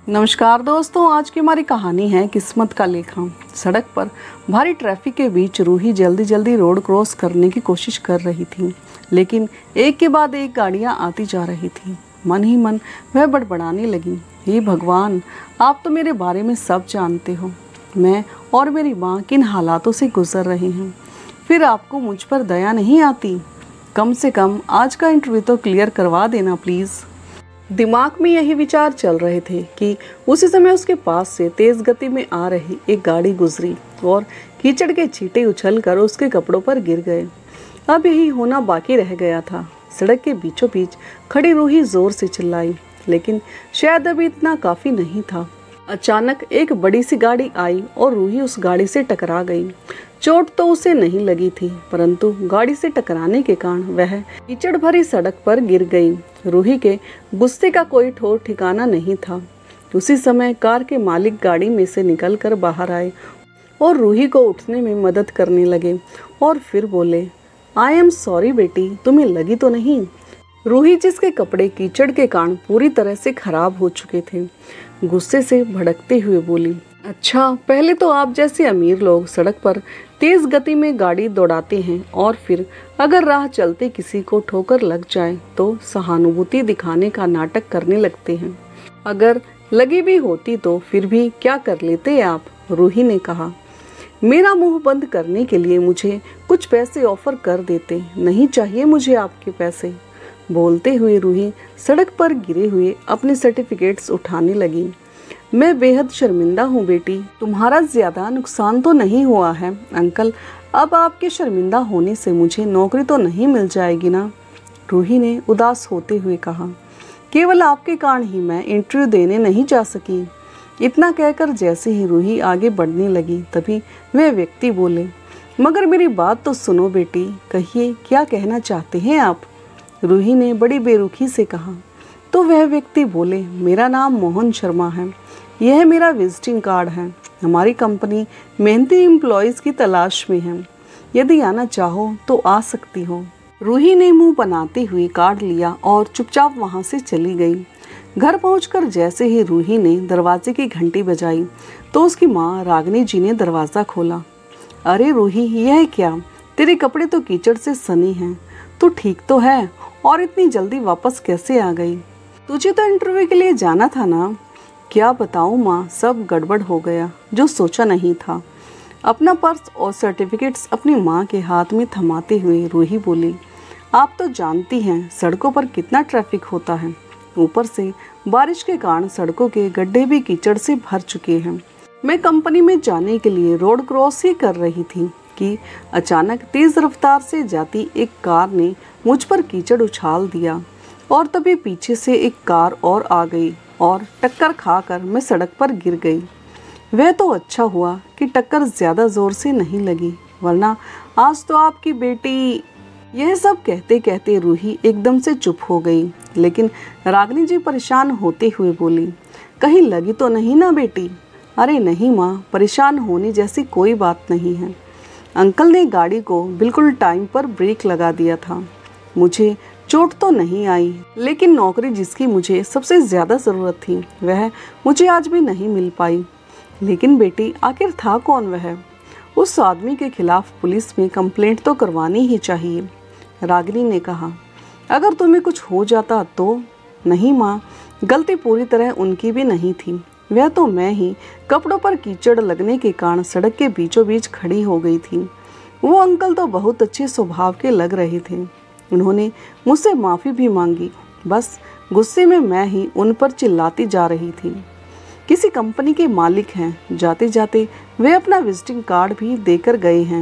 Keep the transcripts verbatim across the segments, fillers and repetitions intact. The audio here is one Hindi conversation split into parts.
नमस्कार दोस्तों, आज की हमारी कहानी है किस्मत का लेखा। सड़क पर भारी ट्रैफिक के बीच रूही जल्दी जल्दी रोड क्रॉस करने की कोशिश कर रही थी, लेकिन एक के बाद एक गाड़ियां आती जा रही थी। मन ही मन वह बड़बड़ाने लगी, हे भगवान, आप तो मेरे बारे में सब जानते हो। मैं और मेरी माँ किन हालातों से गुजर रहे हैं, फिर आपको मुझ पर दया नहीं आती? कम से कम आज का इंटरव्यू तो क्लियर करवा देना प्लीज़। दिमाग में यही विचार चल रहे थे कि उसी समय उसके पास से तेज गति में आ रही एक गाड़ी गुजरी और कीचड़ के छींटे उछलकर उसके कपड़ों पर गिर गए। अब यही होना बाकी रह गया था। सड़क के बीचों बीच खड़ी रूही जोर से चिल्लाई, लेकिन शायद अभी इतना काफी नहीं था। अचानक एक बड़ी सी गाड़ी आई और रूही उस गाड़ी से टकरा गई। चोट तो उसे नहीं लगी थी, परंतु गाड़ी से टकराने के कारण वह कीचड़ भरी सड़क पर गिर गई। रूही के गुस्से का कोई ठोर ठिकाना नहीं था। उसी समय कार के मालिक गाड़ी में से निकलकर बाहर आए और रूही को उठने में मदद करने लगे और फिर बोले, आई एम सॉरी बेटी, तुम्हें लगी तो नहीं? रूही, जिसके कपड़े कीचड़ के कारण पूरी तरह से खराब हो चुके थे, गुस्से से भड़कते हुए बोली, अच्छा, पहले तो आप जैसे अमीर लोग सड़क पर तेज गति में गाड़ी दौड़ाते हैं और फिर अगर राह चलते किसी को ठोकर लग जाए तो सहानुभूति दिखाने का नाटक करने लगते हैं। अगर लगी भी होती तो फिर भी क्या कर लेते आप? रूही ने कहा, मेरा मुंह बंद करने के लिए मुझे कुछ पैसे ऑफर कर देते। नहीं चाहिए मुझे आपके पैसे। बोलते हुए रूही सड़क पर गिरे हुए अपने सर्टिफिकेट्स उठाने लगी। मैं बेहद शर्मिंदा हूँ बेटी, तुम्हारा ज्यादा नुकसान तो नहीं हुआ है। अंकल, अब आपके शर्मिंदा होने से मुझे नौकरी तो नहीं मिल जाएगी ना? रूही ने उदास होते हुए कहा, केवल आपके कारण ही मैं इंटरव्यू देने नहीं जा सकी। इतना कहकर जैसे ही रूही आगे बढ़ने लगी, तभी वे व्यक्ति बोले, मगर मेरी बात तो सुनो बेटी, कहिए क्या कहना चाहते हैं आप? रूही ने बड़ी बेरुखी से कहा। तो वह व्यक्ति बोले, मेरा नाम मोहन शर्मा है, यह मेरा विजिटिंग कार्ड है। हमारी कंपनी मेहनती एम्प्लॉयज़ की तलाश में है, यदि आना चाहो तो आ सकती हो। रूही ने मुंह बनाते हुए कार्ड लिया और चुपचाप वहां से चली गई। घर पहुंचकर जैसे ही रूही ने दरवाजे की घंटी बजाई तो उसकी माँ रागिनी जी ने दरवाज़ा खोला। अरे रूही, यह क्या? तेरे कपड़े तो कीचड़ से सने हैं, तू ठीक तो है? और इतनी जल्दी वापस कैसे आ गई? तुझे तो इंटरव्यू के लिए जाना था ना? क्या बताऊँ माँ, सब गड़बड़ हो गया जो सोचा नहीं था। अपना पर्स और सर्टिफिकेट्स अपनी माँ के हाथ में थमाते हुए रूही बोली, आप तो जानती हैं सड़कों पर कितना ट्रैफिक होता है। ऊपर से बारिश के कारण सड़कों के गड्ढे भी कीचड़ से भर चुके हैं। मैं कंपनी में जाने के लिए रोड क्रॉस ही कर रही थी कि अचानक तेज रफ्तार से जाती एक कार ने मुझ पर कीचड़ उछाल दिया और तभी पीछे से एक कार और आ गई और टक्कर खाकर मैं सड़क पर गिर गई। वह तो अच्छा हुआ कि टक्कर ज़्यादा ज़ोर से नहीं लगी, वरना आज तो आपकी बेटी। यह सब कहते कहते रूही एकदम से चुप हो गई, लेकिन रागिनी जी परेशान होते हुए बोली, कहीं लगी तो नहीं ना बेटी? अरे नहीं माँ, परेशान होने जैसी कोई बात नहीं है। अंकल ने गाड़ी को बिल्कुल टाइम पर ब्रेक लगा दिया था। मुझे चोट तो नहीं आई, लेकिन नौकरी जिसकी मुझे सबसे ज़्यादा ज़रूरत थी वह मुझे आज भी नहीं मिल पाई। लेकिन बेटी, आखिर था कौन वह? उस आदमी के खिलाफ पुलिस में कंप्लेंट तो करवानी ही चाहिए। रागिनी ने कहा, अगर तुम्हें कुछ हो जाता तो? नहीं माँ, गलती पूरी तरह उनकी भी नहीं थी। वह तो मैं ही कपड़ों पर कीचड़ लगने के कारण सड़क के बीचों बीच खड़ी हो गई थी। वो अंकल तो बहुत अच्छे स्वभाव के लग रहे थे। उन्होंने मुझसे माफ़ी भी मांगी, बस गुस्से में मैं ही उन पर चिल्लाती जा रही थी। किसी कंपनी के मालिक हैं। जाते जाते वे अपना विजिटिंग कार्ड भी देकर गए हैं,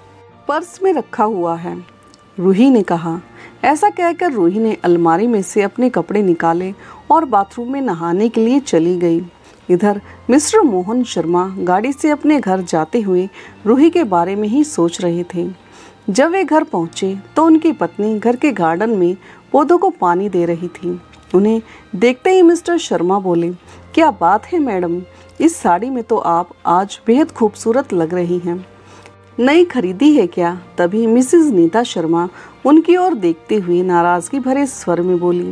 पर्स में रखा हुआ है। रूही ने कहा। ऐसा कहकर रूही ने अलमारी में से अपने कपड़े निकाले और बाथरूम में नहाने के लिए चली गई। इधर मिस्टर मोहन शर्मा गाड़ी से अपने घर जाते हुए रूही के बारे में ही सोच रहे थे। जब वे घर पहुंचे तो उनकी पत्नी घर के गार्डन में पौधों को पानी दे रही थी। उन्हें देखते ही मिस्टर शर्मा बोले, क्या बात है मैडम, इस साड़ी में तो आप आज बेहद खूबसूरत लग रही हैं। नई खरीदी है क्या? तभी मिसेस नीता शर्मा उनकी ओर देखते हुए नाराजगी भरे स्वर में बोली,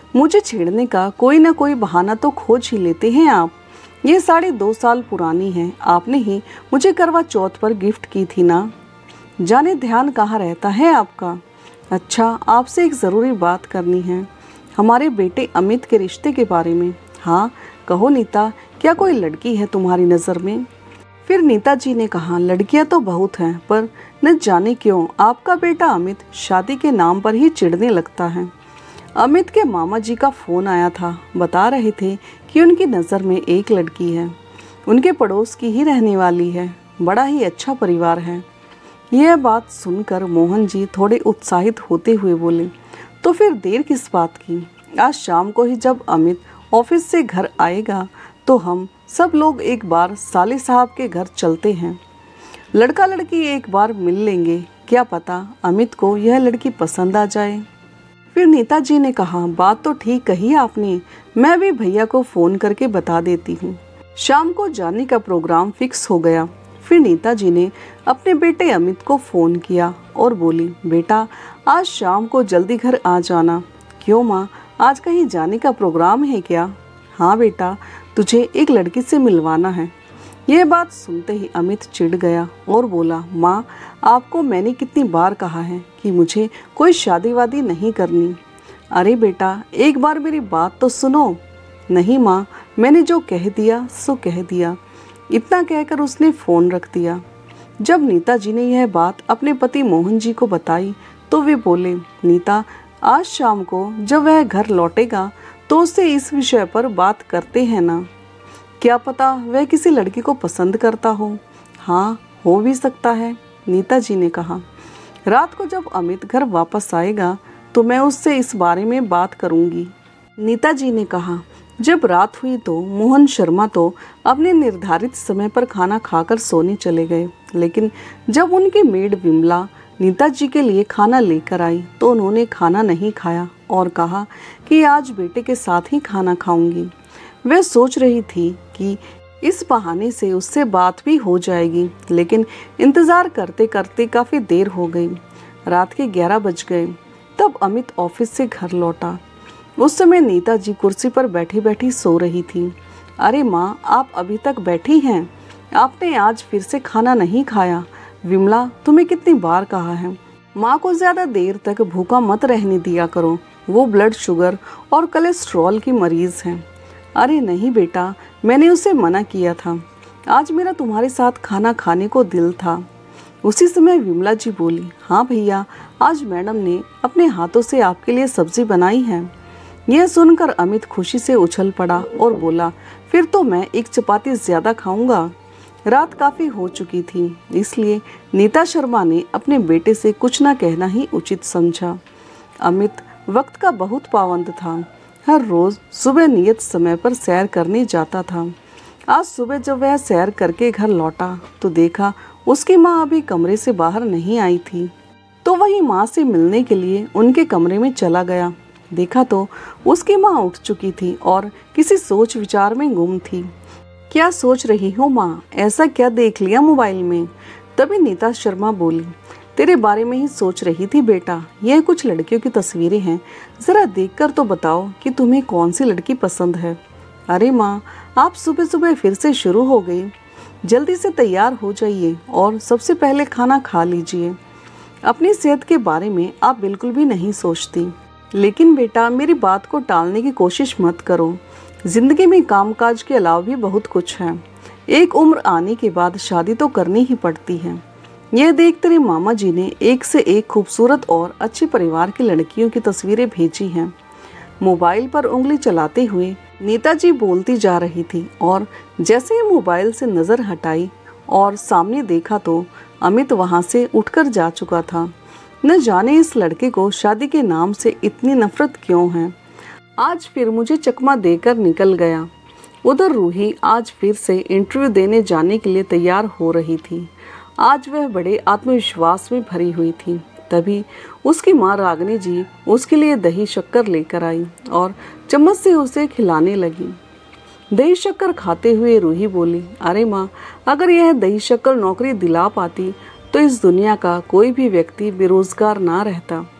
मुझे छेड़ने का कोई ना कोई बहाना तो खोज ही लेते हैं आप। ये साड़ी दो साल पुरानी है, आपने ही मुझे करवा चौथ पर गिफ्ट की थी ना। जाने ध्यान कहाँ रहता है आपका। अच्छा, आपसे एक ज़रूरी बात करनी है, हमारे बेटे अमित के रिश्ते के बारे में। हाँ कहो नीता, क्या कोई लड़की है तुम्हारी नज़र में? फिर नीता जी ने कहा, लड़कियां तो बहुत हैं, पर न जाने क्यों आपका बेटा अमित शादी के नाम पर ही चिढ़ने लगता है। अमित के मामा जी का फ़ोन आया था, बता रहे थे कि उनकी नज़र में एक लड़की है, उनके पड़ोस की ही रहने वाली है, बड़ा ही अच्छा परिवार है। यह बात सुनकर मोहन जी थोड़े उत्साहित होते हुए बोले, तो फिर देर किस बात की, आज शाम को ही जब अमित ऑफिस से घर आएगा तो हम सब लोग एक बार साले साहब के घर चलते हैं। लड़का लड़की एक बार मिल लेंगे, क्या पता अमित को यह लड़की पसंद आ जाए। फिर नीता जी ने कहा, बात तो ठीक कही आपने, मैं भी भैया को फ़ोन करके बता देती हूँ। शाम को जाने का प्रोग्राम फिक्स हो गया। फिर नीता जी ने अपने बेटे अमित को फ़ोन किया और बोली, बेटा आज शाम को जल्दी घर आ जाना। क्यों माँ, आज कहीं जाने का प्रोग्राम है क्या? हाँ बेटा, तुझे एक लड़की से मिलवाना है। यह बात सुनते ही अमित चिढ़ गया और बोला, माँ आपको मैंने कितनी बार कहा है कि मुझे कोई शादी वादी नहीं करनी। अरे बेटा एक बार मेरी बात तो सुनो। नहीं माँ, मैंने जो कह दिया सो कह दिया। इतना कहकर उसने फ़ोन रख दिया। जब नीता जी ने यह बात अपने पति मोहन जी को बताई तो वे बोले, नीता आज शाम को जब वह घर लौटेगा तो उससे इस विषय पर बात करते हैं ना, क्या पता वह किसी लड़की को पसंद करता हो। हाँ हो भी सकता है, नीता जी ने कहा। रात को जब अमित घर वापस आएगा तो मैं उससे इस बारे में बात करूंगी। नीता जी ने कहा। जब रात हुई तो मोहन शर्मा तो अपने निर्धारित समय पर खाना खाकर सोने चले गए, लेकिन जब उनकी मेड विमला नीता जी के लिए खाना लेकर आई तो उन्होंने खाना नहीं खाया और कहा कि आज बेटे के साथ ही खाना खाऊंगी। वह सोच रही थी कि इस बहाने से उससे बात भी हो जाएगी, लेकिन इंतज़ार करते करते काफ़ी देर हो गई। रात के ग्यारह बज गए। तब अमित ऑफिस से घर लौटा। उस समय नीता जी कुर्सी पर बैठी बैठी सो रही थी। अरे माँ, आप अभी तक बैठी हैं? आपने आज फिर से खाना नहीं खाया। विमला, तुम्हें कितनी बार कहा है, माँ को ज़्यादा देर तक भूखा मत रहने दिया करो, वो ब्लड शुगर और कोलेस्ट्रॉल की मरीज़ हैं। अरे नहीं बेटा, मैंने उसे मना किया था, आज मेरा तुम्हारे साथ खाना खाने को दिल था। उसी समय विमला जी बोली, हाँ भैया, आज मैडम ने अपने हाथों से आपके लिए सब्जी बनाई है। यह सुनकर अमित खुशी से उछल पड़ा और बोला, फिर तो मैं एक चपाती ज़्यादा खाऊंगा। रात काफ़ी हो चुकी थी, इसलिए नीता शर्मा ने अपने बेटे से कुछ ना कहना ही उचित समझा। अमित वक्त का बहुत पाबंद था, हर रोज़ सुबह नियत समय पर सैर करने जाता था। आज सुबह जब वह सैर करके घर लौटा तो देखा उसकी माँ अभी कमरे से बाहर नहीं आई थी, तो वही माँ से मिलने के लिए उनके कमरे में चला गया। देखा तो उसकी माँ उठ चुकी थी और किसी सोच विचार में गुम थी। क्या सोच रही हो माँ, ऐसा क्या देख लिया मोबाइल में? तभी नीता शर्मा बोली, तेरे बारे में ही सोच रही थी बेटा, यह कुछ लड़कियों की तस्वीरें हैं, ज़रा देखकर तो बताओ कि तुम्हें कौन सी लड़की पसंद है। अरे माँ, आप सुबह सुबह फिर से शुरू हो गई, जल्दी से तैयार हो जाइए और सबसे पहले खाना खा लीजिए। अपनी सेहत के बारे में आप बिल्कुल भी नहीं सोचती। लेकिन बेटा, मेरी बात को टालने की कोशिश मत करो, जिंदगी में कामकाज के अलावा भी बहुत कुछ है। एक उम्र आने के बाद शादी तो करनी ही पड़ती है। यह देख तेरे मामा जी ने एक से एक खूबसूरत और अच्छे परिवार की लड़कियों की तस्वीरें भेजी हैं। मोबाइल पर उंगली चलाते हुए नीता जी बोलती जा रही थी और जैसे ही मोबाइल से नज़र हटाई और सामने देखा तो अमित वहां से उठकर जा चुका था। न जाने इस लड़के को शादी के नाम से इतनी नफरत क्यों है। आज फिर मुझे चकमा देकर निकल गया। उधर रूही आज फिर से इंटरव्यू देने जाने के लिए तैयार हो रही थी। आज वह बड़े आत्मविश्वास में भरी हुई थी। तभी उसकी माँ रागनी जी उसके लिए दही शक्कर लेकर आई और चम्मच से उसे खिलाने लगी। दही शक्कर खाते हुए रूही बोली, अरे माँ, अगर यह दही शक्कर नौकरी दिला पाती तो इस दुनिया का कोई भी व्यक्ति बेरोजगार ना रहता।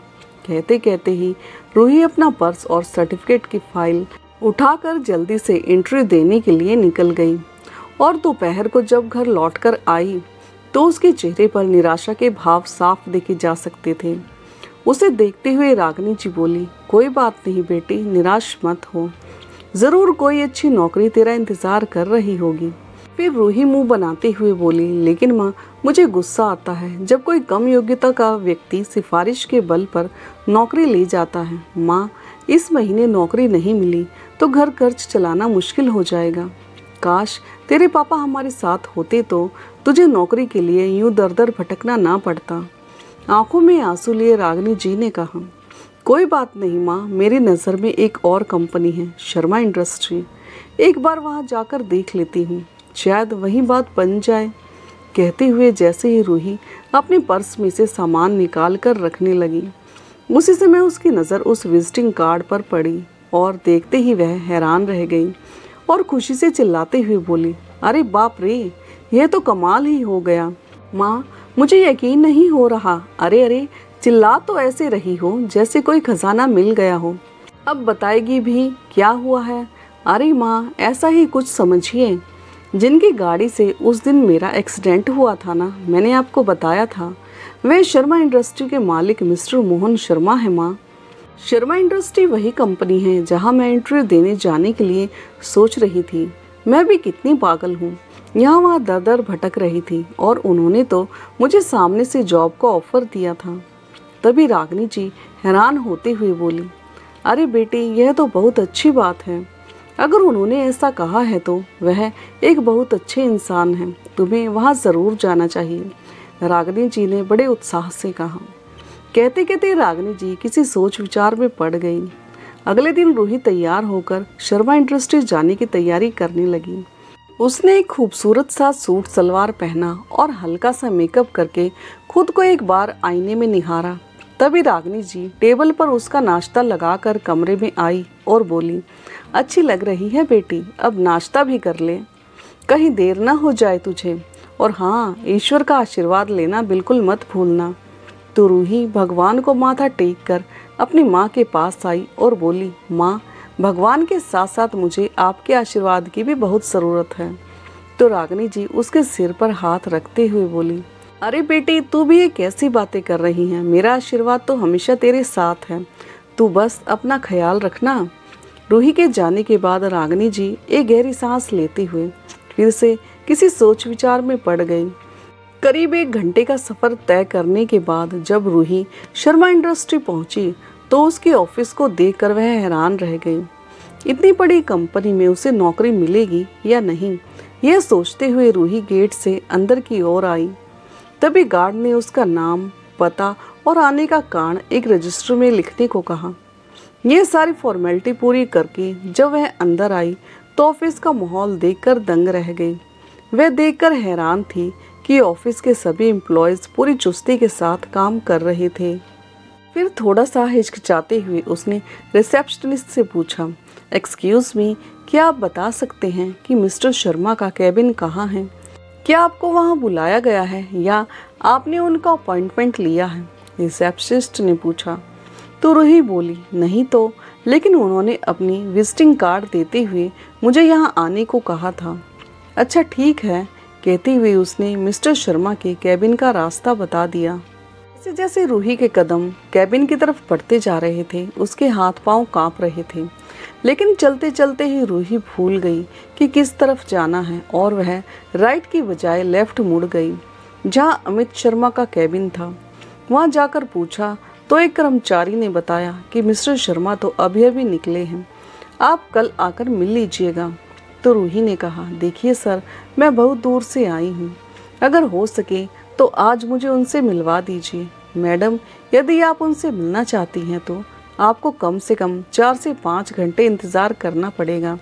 कहते कहते ही रूही अपना पर्स और सर्टिफिकेट की फाइल उठाकर जल्दी से इंटरव्यू देने के लिए निकल गई। और दोपहर को जब घर लौटकर आई तो उसके चेहरे पर निराशा के भाव साफ देखे जा सकते थे। उसे देखते हुए रागिनी जी बोली, कोई बात नहीं बेटी, निराश मत हो, जरूर कोई अच्छी नौकरी तेरा इंतजार कर रही होगी। फिर रूही मुंह बनाते हुए बोली, लेकिन माँ मुझे गुस्सा आता है जब कोई कम योग्यता का व्यक्ति सिफारिश के बल पर नौकरी ले जाता है। माँ, इस महीने नौकरी नहीं मिली तो घर खर्च चलाना मुश्किल हो जाएगा। काश तेरे पापा हमारे साथ होते तो तुझे नौकरी के लिए यूं दर दर भटकना ना पड़ता। आंखों में आंसू लिए रागिनी जी ने कहा, कोई बात नहीं माँ, मेरी नज़र में एक और कंपनी है, शर्मा इंडस्ट्री। एक बार वहाँ जाकर देख लेती हूँ, शायद वही बात बन जाए। कहते हुए जैसे ही रूही अपने पर्स में से सामान निकाल कर रखने लगी, उसी समय उसकी नज़र उस विजिटिंग कार्ड पर पड़ी और देखते ही वह हैरान रह गई और खुशी से चिल्लाते हुए बोली, अरे बाप रे, यह तो कमाल ही हो गया। माँ, मुझे यकीन नहीं हो रहा। अरे अरे, चिल्ला तो ऐसे रही हो जैसे कोई खजाना मिल गया हो। अब बताएगी भी क्या हुआ है? अरे माँ, ऐसा ही कुछ समझिए। जिनकी गाड़ी से उस दिन मेरा एक्सीडेंट हुआ था ना, मैंने आपको बताया था, वे शर्मा इंडस्ट्री के मालिक मिस्टर मोहन शर्मा है माँ। शर्मा इंडस्ट्री वही कंपनी है जहाँ मैं इंटरव्यू देने जाने के लिए सोच रही थी। मैं भी कितनी पागल हूँ, यहाँ वहाँ दर दर भटक रही थी और उन्होंने तो मुझे सामने से जॉब का ऑफर दिया था। तभी रागिनी जी हैरान होते हुए बोली, अरे बेटी, यह तो बहुत अच्छी बात है। अगर उन्होंने ऐसा कहा है तो वह एक बहुत अच्छे इंसान हैं, तुम्हें वहाँ ज़रूर जाना चाहिए, रागिनी जी ने बड़े उत्साह से कहा। कहते कहते रागिनी जी किसी सोच विचार में पड़ गई। अगले दिन रूही तैयार होकर शर्मा इंडस्ट्रीज जाने की तैयारी करने लगी। उसने एक खूबसूरत सा सूट सलवार पहना और हल्का सा मेकअप करके खुद को एक बार आईने में निहारा। तभी रागिनी जी टेबल पर उसका नाश्ता लगाकर कमरे में आई और बोली, अच्छी लग रही है बेटी, अब नाश्ता भी कर ले, कहीं देर ना हो जाए तुझे। और हाँ, ईश्वर का आशीर्वाद लेना बिल्कुल मत भूलना। तो रूही भगवान को माथा टेक कर अपनी माँ के पास आई और बोली, माँ, भगवान के साथ साथ मुझे आपके आशीर्वाद की भी बहुत ज़रूरत है। तो रागिनी जी उसके सिर पर हाथ रखते हुए बोली, अरे बेटी, तू भी ये कैसी बातें कर रही हैं? मेरा आशीर्वाद तो हमेशा तेरे साथ है, तू बस अपना ख्याल रखना। रूही के जाने के बाद रागिनी जी एक गहरी सांस लेते हुए फिर से किसी सोच विचार में पड़ गई। करीब एक घंटे का सफ़र तय करने के बाद जब रूही शर्मा इंडस्ट्री पहुंची तो उसके ऑफिस को देखकर वह हैरान रह गई। इतनी बड़ी कंपनी में उसे नौकरी मिलेगी या नहीं, यह सोचते हुए रूही गेट से अंदर की ओर आई। तभी गार्ड ने उसका नाम, पता और आने का कारण एक रजिस्टर में लिखने को कहा। यह सारी फॉर्मेलिटी पूरी करके जब वह अंदर आई तो ऑफिस का माहौल देखकर दंग रह गई। वह देखकर हैरान थी कि ऑफिस के सभी एम्प्लॉयज़ पूरी चुस्ती के साथ काम कर रहे थे। फिर थोड़ा सा हिचकिचाते हुए उसने रिसेप्शनिस्ट से पूछा, एक्सक्यूज़ मी, क्या आप बता सकते हैं कि मिस्टर शर्मा का कैबिन कहाँ है? क्या आपको वहाँ बुलाया गया है या आपने उनका अपॉइंटमेंट लिया है? रिसेप्शनिस्ट ने पूछा। तो रूही बोली, नहीं तो, लेकिन उन्होंने अपनी विजिटिंग कार्ड देते हुए मुझे यहाँ आने को कहा था। अच्छा ठीक है, कहते हुए उसने मिस्टर शर्मा के कैबिन का रास्ता बता दिया। जैसे जैसे रूही के कदम कैबिन की तरफ बढ़ते जा रहे थे, उसके हाथ पांव कांप रहे थे, लेकिन चलते चलते ही रूही भूल गई कि किस तरफ जाना है और वह राइट की बजाय लेफ्ट मुड़ गई जहाँ अमित शर्मा का कैबिन था। वहाँ जाकर पूछा तो एक कर्मचारी ने बताया कि मिस्टर शर्मा तो अभी अभी निकले हैं, आप कल आकर मिल लीजिएगा। तो रूही ने कहा, देखिए सर, मैं बहुत दूर से आई हूँ, अगर हो सके तो आज मुझे उनसे मिलवा दीजिए। मैडम, यदि आप उनसे मिलना चाहती हैं तो आपको कम से कम चार से पाँच घंटे इंतज़ार करना पड़ेगा।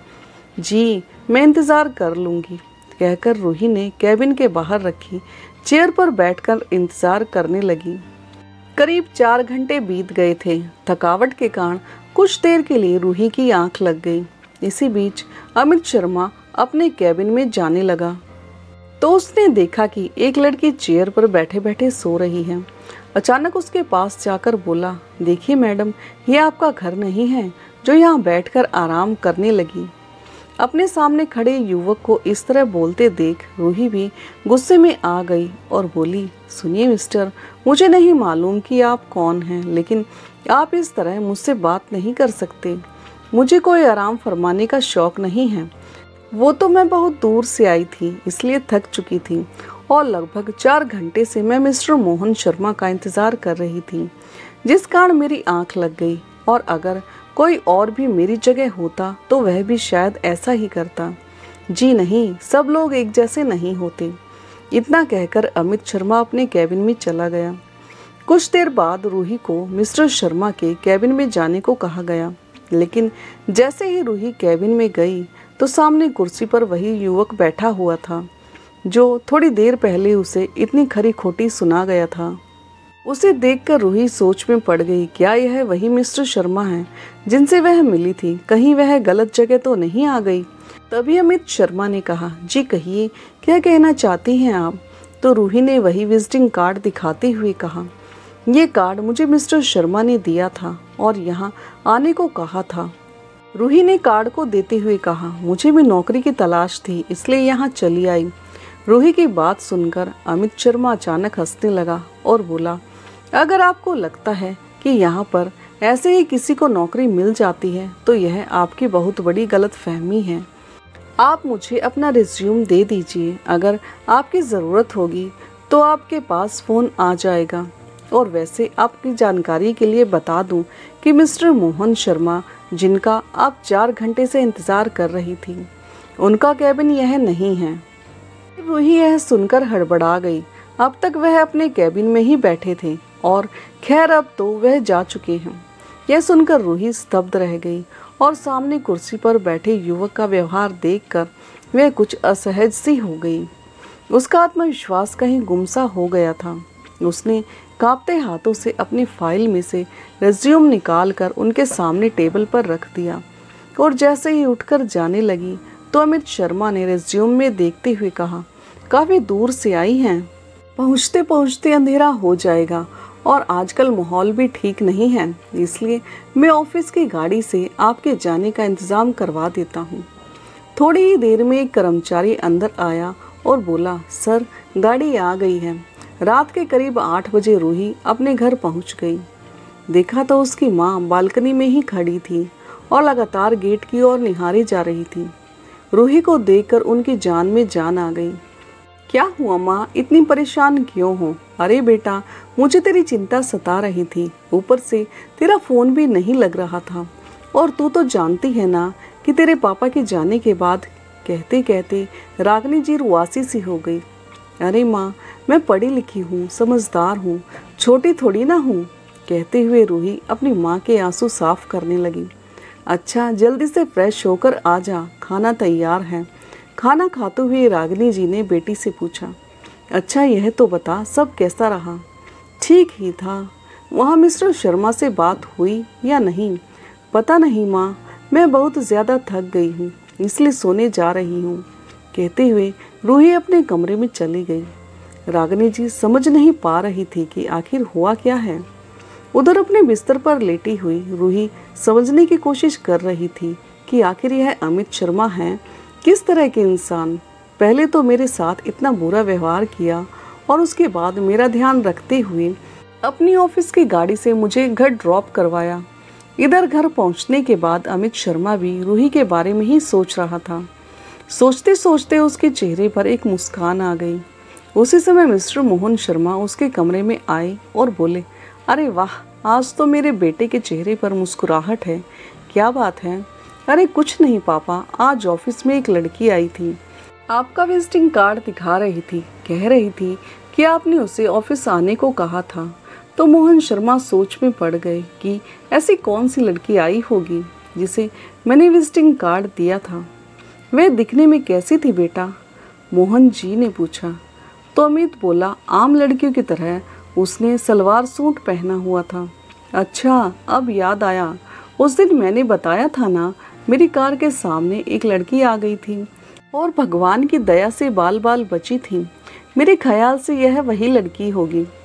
जी, मैं इंतज़ार कर लूँगी, कहकर रूही ने कैबिन के बाहर रखी चेयर पर बैठकर इंतज़ार करने लगी। करीब चार घंटे बीत गए थे। थकावट के कारण कुछ देर के लिए रूही की आंख लग गई। इसी बीच अमित शर्मा अपने कैबिन में जाने लगा तो उसने देखा कि एक लड़की चेयर पर बैठे बैठे सो रही है। अचानक उसके पास जाकर बोला, देखिए मैडम, ये आपका घर नहीं है जो यहाँ बैठकर आराम करने लगी। अपने सामने खड़े युवक को इस तरह बोलते देख रूही भी गुस्से में आ गई और बोली, सुनिए मिस्टर, मुझे नहीं मालूम कि आप कौन हैं, लेकिन आप इस तरह मुझसे बात नहीं कर सकते। मुझे कोई आराम फरमाने का शौक नहीं है। वो तो मैं बहुत दूर से आई थी, इसलिए थक चुकी थी और लगभग चार घंटे से मैं मिस्टर मोहन शर्मा का इंतज़ार कर रही थी, जिस कारण मेरी आंख लग गई। और अगर कोई और भी मेरी जगह होता तो वह भी शायद ऐसा ही करता। जी नहीं, सब लोग एक जैसे नहीं होते। इतना कहकर अमित शर्मा अपने कैबिन में चला गया। कुछ देर बाद रूही को मिस्टर शर्मा के कैबिन में जाने को कहा गया, लेकिन जैसे ही रूही कैबिन में गई तो सामने कुर्सी पर वही युवक बैठा हुआ था जो थोड़ी देर पहले उसे इतनी खरी खोटी सुना गया था। उसे देखकर रूही सोच में पड़ गई, क्या यह वही मिस्टर शर्मा है जिनसे वह मिली थी? कहीं वह गलत जगह तो नहीं आ गई? तभी अमित शर्मा ने कहा, जी कहिए, क्या कहना चाहती हैं आप? तो रूही ने वही विजिटिंग कार्ड दिखाते हुए कहा, ये कार्ड मुझे मिस्टर शर्मा ने दिया था और यहाँ आने को कहा था। रूही ने कार्ड को देते हुए कहा, मुझे भी नौकरी की तलाश थी, इसलिए यहाँ चली आई। रूही की बात सुनकर अमित शर्मा अचानक हंसने लगा और बोला, अगर आपको लगता है कि यहाँ पर ऐसे ही किसी को नौकरी मिल जाती है तो यह आपकी बहुत बड़ी गलतफहमी है। आप मुझे अपना रिज्यूम दे दीजिए, अगर आपकी ज़रूरत होगी तो आपके पास फ़ोन आ जाएगा। और वैसे आपकी जानकारी के लिए बता दूं कि मिस्टर मोहन शर्मा, जिनका आप चार घंटे से इंतज़ार कर रही थी, उनका कैबिन यह नहीं है। रूही यह सुनकर हड़बड़ा गई। अब तक वह अपने कैबिन में ही बैठे थे और खैर अब तो वह जा चुके हैं। यह सुनकर रूही स्तब्ध रह गई और सामने कुर्सी पर बैठे युवक का व्यवहार देखकर वह कुछ असहज सी हो गई। उसका आत्मविश्वास कहीं गुमसा हो गया था। उसने कांपते हाथों से अपनी फाइल में से रिज्यूम निकालकर उनके सामने टेबल पर रख दिया और जैसे ही उठकर जाने लगी तो अमित शर्मा ने रिज्यूम में देखते हुए कहा, काफ़ी दूर से आई हैं, पहुँचते पहुँचते अंधेरा हो जाएगा और आजकल माहौल भी ठीक नहीं है, इसलिए मैं ऑफिस की गाड़ी से आपके जाने का इंतज़ाम करवा देता हूँ। थोड़ी ही देर में एक कर्मचारी अंदर आया और बोला, सर गाड़ी आ गई है। रात के करीब आठ बजे रूही अपने घर पहुँच गई। देखा तो उसकी माँ बालकनी में ही खड़ी थी और लगातार गेट की ओर निहारी जा रही थी। रूही को देखकर उनकी जान में जान आ गई। क्या हुआ माँ, इतनी परेशान क्यों हो? अरे बेटा, मुझे तेरी चिंता सता रही थी, ऊपर से तेरा फ़ोन भी नहीं लग रहा था और तू तो जानती है ना कि तेरे पापा के जाने के बाद कहते कहते रागनी जी रुआसी सी हो गई। अरे माँ, मैं पढ़ी लिखी हूँ, समझदार हूँ, छोटी थोड़ी ना हूँ। कहते हुए रूही अपनी माँ के आंसू साफ करने लगी। अच्छा, जल्दी से फ्रेश होकर आ जा, खाना तैयार है। खाना खाते हुए रागिनी जी ने बेटी से पूछा, अच्छा यह तो बता, सब कैसा रहा? ठीक ही था। वहाँ मिस्टर शर्मा से बात हुई या नहीं? पता नहीं माँ, मैं बहुत ज़्यादा थक गई हूँ, इसलिए सोने जा रही हूँ। कहते हुए रूही अपने कमरे में चली गई। रागिनी जी समझ नहीं पा रही थी कि आखिर हुआ क्या है। उधर अपने बिस्तर पर लेटी हुई रूही समझने की कोशिश कर रही थी कि आखिर यह अमित शर्मा हैं किस तरह के इंसान। पहले तो मेरे साथ इतना बुरा व्यवहार किया और उसके बाद मेरा ध्यान रखते हुए अपनी ऑफिस की गाड़ी से मुझे घर ड्रॉप करवाया। इधर घर पहुंचने के बाद अमित शर्मा भी रूही के बारे में ही सोच रहा था। सोचते सोचते उसके चेहरे पर एक मुस्कान आ गई। उसी समय मिस्टर मोहन शर्मा उसके कमरे में आए और बोले, अरे वाह, आज तो मेरे बेटे के चेहरे पर मुस्कुराहट है, क्या बात है? अरे कुछ नहीं पापा, आज ऑफिस में एक लड़की आई थी, आपका विजिटिंग कार्ड दिखा रही थी, कह रही थी कि आपने उसे ऑफिस आने को कहा था। तो मोहन शर्मा सोच में पड़ गए कि ऐसी कौन सी लड़की आई होगी जिसे मैंने विजिटिंग कार्ड दिया था। वह दिखने में कैसी थी बेटा? मोहन जी ने पूछा। तो अमित बोला, आम लड़कियों की तरह, उसने सलवार सूट पहना हुआ था। अच्छा, अब याद आया, उस दिन मैंने बताया था ना, मेरी कार के सामने एक लड़की आ गई थी और भगवान की दया से बाल बाल बची थी। मेरे ख्याल से यह वही लड़की होगी।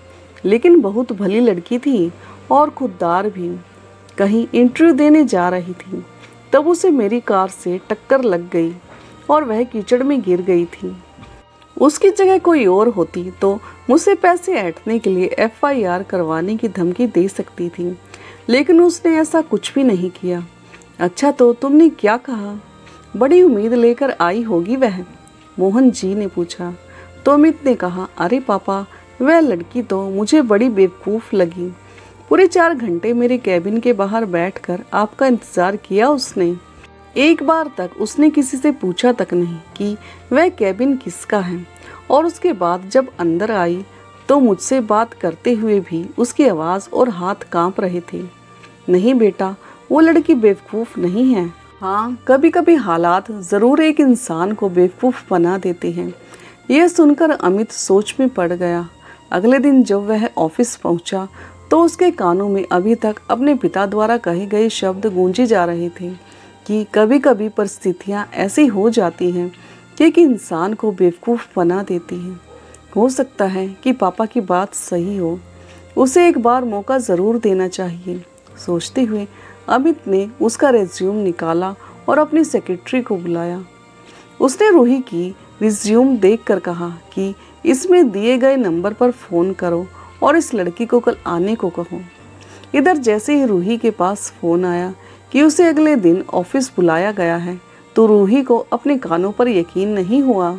लेकिन बहुत भली लड़की थी और खुददार भी। कहीं इंटरव्यू देने जा रही थी, तब उसे मेरी कार से टक्कर लग गई और वह कीचड़ में गिर गई थी। उसकी जगह कोई और होती तो मुझसे पैसे ऐंठने के लिए एफ आई आर करवाने की धमकी दे सकती थी, लेकिन उसने ऐसा कुछ भी नहीं किया। अच्छा, तो तुमने क्या कहा? बड़ी उम्मीद लेकर आई होगी वह, मोहन जी ने पूछा। तो अमित ने कहा, अरे पापा, वह लड़की तो मुझे बड़ी बेवकूफ़ लगी। पूरे चार घंटे मेरे कैबिन के बाहर बैठकर आपका इंतज़ार किया उसने। एक बार तक उसने किसी से पूछा तक नहीं कि वह कैबिन किसका है, और उसके बाद जब अंदर आई तो मुझसे बात करते हुए भी उसकी आवाज़ और हाथ कांप रहे थे। नहीं बेटा, वो लड़की बेवकूफ़ नहीं है। हाँ, कभी कभी हालात ज़रूर एक इंसान को बेवकूफ़ बना देते हैं। यह सुनकर अमित सोच में पड़ गया। अगले दिन जब वह ऑफिस पहुंचा तो उसके कानों में अभी तक अपने पिता द्वारा कहे गए शब्द गूंजे जा रहे थे कि कभी कभी परिस्थितियाँ ऐसी हो जाती हैं कि एक इंसान को बेवकूफ़ बना देती हैं। हो सकता है कि पापा की बात सही हो, उसे एक बार मौका ज़रूर देना चाहिए। सोचते हुए अमित ने उसका रिज्यूम निकाला और अपनी सेक्रेटरी को बुलाया। उसने रूही की रिज्यूम देखकर कहा कि इसमें दिए गए नंबर पर फ़ोन करो और इस लड़की को कल आने को कहो। इधर जैसे ही रूही के पास फ़ोन आया कि उसे अगले दिन ऑफिस बुलाया गया है, तो रूही को अपने कानों पर यकीन नहीं हुआ।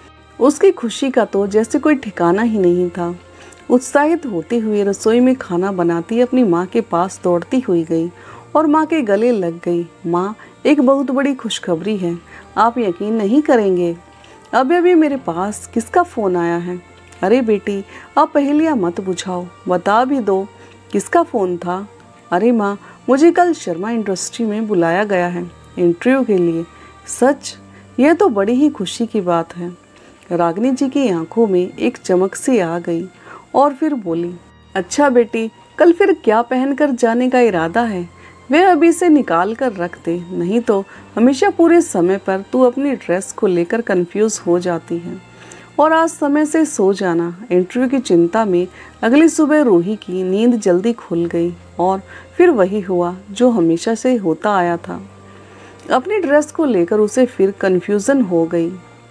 उसकी खुशी का तो जैसे कोई ठिकाना ही नहीं था। उत्साहित होते हुए रसोई में खाना बनाती अपनी माँ के पास दौड़ती हुई गई और माँ के गले लग गई। माँ, एक बहुत बड़ी खुशखबरी है, आप यकीन नहीं करेंगे। अभी अभी मेरे पास किसका फ़ोन आया है? अरे बेटी, आप पहेलियाँ मत बुझाओ, बता भी दो किसका फ़ोन था। अरे माँ, मुझे कल शर्मा इंडस्ट्री में बुलाया गया है इंटरव्यू के लिए। सच? यह तो बड़ी ही खुशी की बात है। रागिनी जी की आंखों में एक चमक सी आ गई और फिर बोली, अच्छा बेटी, कल फिर क्या पहनकर जाने का इरादा है? वे अभी से निकाल कर रख दे, नहीं तो हमेशा पूरे समय पर तू अपनी ड्रेस को लेकर कंफ्यूज हो जाती है। और आज समय से सो जाना। इंटरव्यू की चिंता में अगली सुबह रूही की नींद जल्दी खुल गई और फिर वही हुआ जो हमेशा से होता आया था। अपनी ड्रेस को लेकर उसे फिर कन्फ्यूज़न हो गई।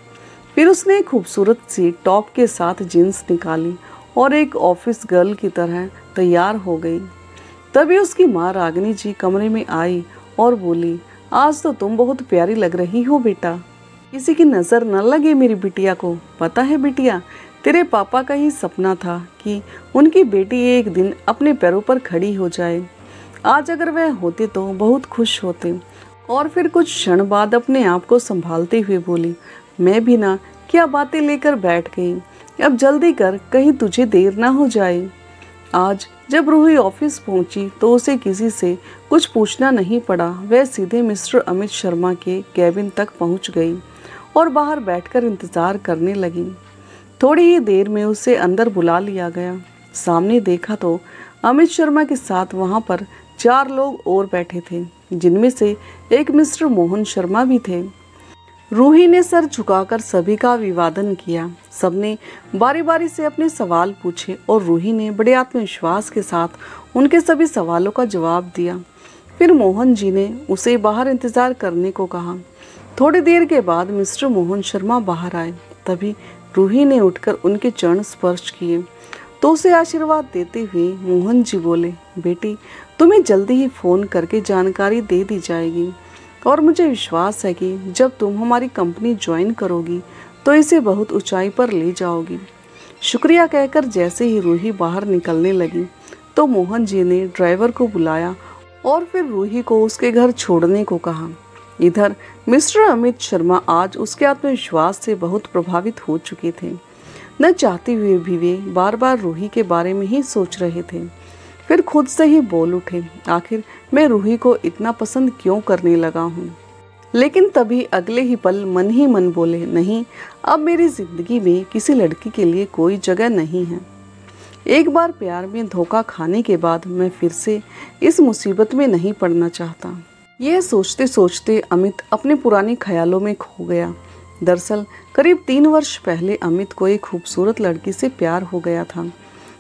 फिर उसने एक खूबसूरत सी टॉप के साथ जीन्स निकाली और एक ऑफिस गर्ल की तरह तैयार हो गई। तभी उसकी माँ रागिनी जी कमरे में आई और बोली, आज तो तुम बहुत प्यारी लग रही हो बेटा, किसी की नज़र न लगे मेरी बिटिया को। पता है बिटिया, तेरे पापा का ही सपना था कि उनकी बेटी एक दिन अपने पैरों पर खड़ी हो जाए। आज अगर वह होते तो बहुत खुश होते। और फिर कुछ क्षण बाद अपने आप को संभालते हुए बोली, मैं भी ना क्या बातें लेकर बैठ गई, अब जल्दी कर, कहीं तुझे देर ना हो जाए। आज जब रूही ऑफिस पहुंची तो उसे किसी से कुछ पूछना नहीं पड़ा। वह सीधे मिस्टर अमित शर्मा के कैबिन तक पहुंच गई और बाहर बैठकर इंतज़ार करने लगी। थोड़ी ही देर में उसे अंदर बुला लिया गया। सामने देखा तो अमित शर्मा के साथ वहां पर चार लोग और बैठे थे, जिनमें से एक मिस्टर मोहन शर्मा भी थे। रूही ने सर झुकाकर सभी का अभिवादन किया। सबने बारी बारी से अपने सवाल पूछे और रूही ने बड़े आत्मविश्वास के साथ उनके सभी सवालों का जवाब दिया। फिर मोहन जी ने उसे बाहर इंतज़ार करने को कहा। थोड़ी देर के बाद मिस्टर मोहन शर्मा बाहर आए। तभी रूही ने उठकर उनके चरण स्पर्श किए तो उसे आशीर्वाद देते हुए मोहन जी बोले, बेटी, तुम्हें जल्दी ही फ़ोन करके जानकारी दे दी जाएगी और मुझे विश्वास है कि जब तुम हमारी कंपनी ज्वाइन करोगी तो इसे बहुत ऊंचाई पर ले जाओगी। शुक्रिया कहकर जैसे ही रूही बाहर निकलने लगी तो मोहन जी ने ड्राइवर को बुलाया और फिर रूही को उसके घर छोड़ने को कहा। इधर मिस्टर अमित शर्मा आज उसके आत्मविश्वास से बहुत प्रभावित हो चुके थे। न चाहते हुए भी वे बार बार रूही के बारे में ही सोच रहे थे। फिर खुद से ही बोल उठे, आखिर मैं रूही को इतना पसंद क्यों करने लगा हूँ। लेकिन तभी अगले ही पल मन ही मन बोले, नहीं, अब मेरी जिंदगी में किसी लड़की के लिए कोई जगह नहीं है। एक बार प्यार में धोखा खाने के बाद मैं फिर से इस मुसीबत में नहीं पड़ना चाहता। यह सोचते सोचते अमित अपने पुराने ख्यालों में खो गया। दरअसल करीब तीन वर्ष पहले अमित को एक खूबसूरत लड़की से प्यार हो गया था।